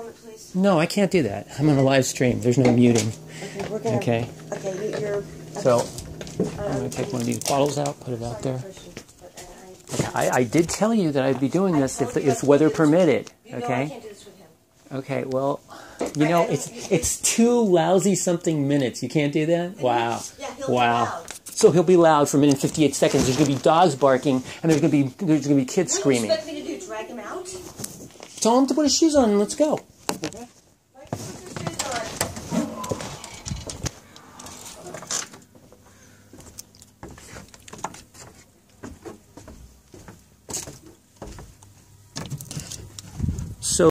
moment, please? No, I can't do that. I'm on a live stream. There's no muting. Okay, we're gonna... Okay. Okay, you're... So, I'm going to take one of these bottles out, put it out there. Okay, I did tell you that I'd be doing this if weather permitted. You know I Okay? can't do this with him. Okay, well, you know, it's 2 lousy something minutes. You can't do that? Wow. Yeah, he'll be Wow. loud. So he'll be loud for a minute and 58 seconds. There's going to be dogs barking, and there's going to be kids screaming. What do you expect me to do, drag him out? Tell him to put his shoes on and let's go.